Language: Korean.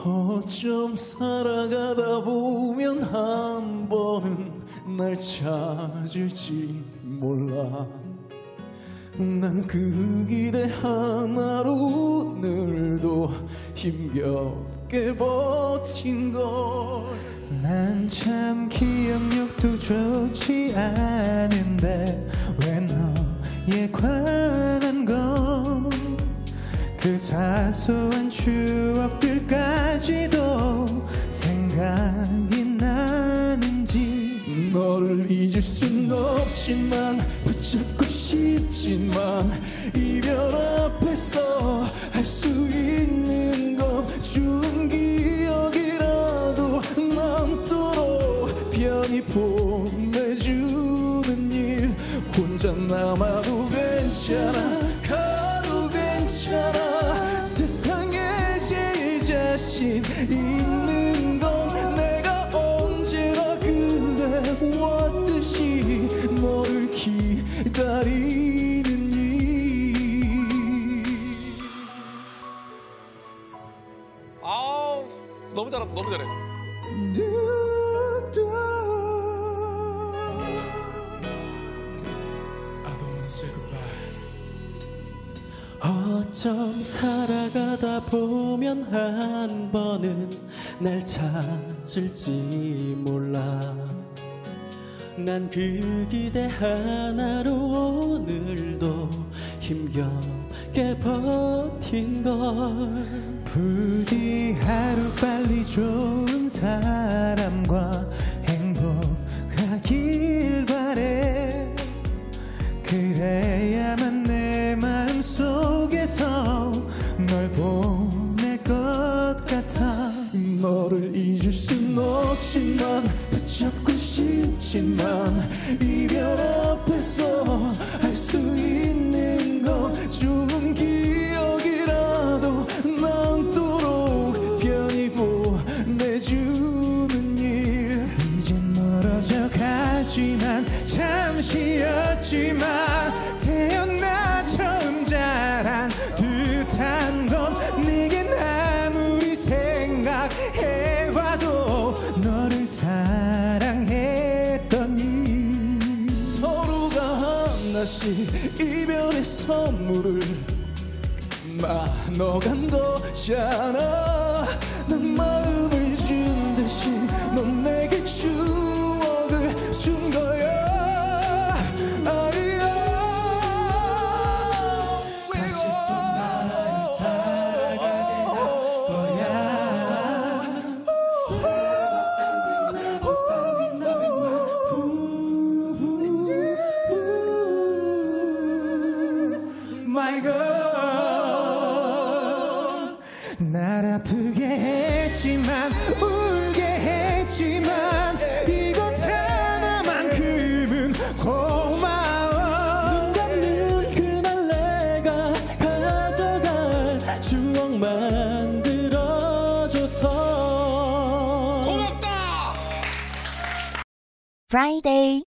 어쩜 살아가다 보면 한 번은 날 찾을지 몰라. 난 그 기대 하나로 오늘도 힘겹게 버틴 걸. 난 참 기억력도 좋지 않은데 왜 너에 관한 건 그 사소한 추억들까지도 생각이 나는지. 너를 잊을 순 없지만 붙잡고 싶지만 이별 앞에서 할 수 있는 건 좋은 기억이라도 남도록 편히 보내주는 일. 혼자 남아도 괜찮아, 가도 괜찮아. 세상에 제일 자신 있는 건 내가 언제나 그래왔듯이 너를 기다리는 일. 아우 너무 잘한다. 너무 잘해. 어쩜 살아가다 보면 한 번은 날 찾을지 몰라. 난 그 기대 하나로 오늘도 힘겹게 버틴 걸. 부디 하루빨리 좋은 사람과 행복하길 바래. 그래야만 내 마음속에서 널 보낼 것 같아. 너를 잊을 순 없지만 붙잡고 싶지만 이별 앞에서 할 수 있는 건 좋은 기억이라도 남도록 편히 보내주는 일. 이젠 멀어져 가지만 잠시였지만 태어나 처음 자란 듯한 건 내겐 아무리 생각해봐도 너를 사랑했더니. 서로가 하나씩 이별의 선물을 나눠간 거잖아. 난 마음을 준 대신 넌 내게 추억을 준 거야. 다시 또 나를 살아가게 할 거야. My girl, 날 아프게 했지만 울게 했지만 이것 하나만큼은 고마워. 눈 감는 그날 내가 가져갈 추억 만들어줘서 고맙다. Friday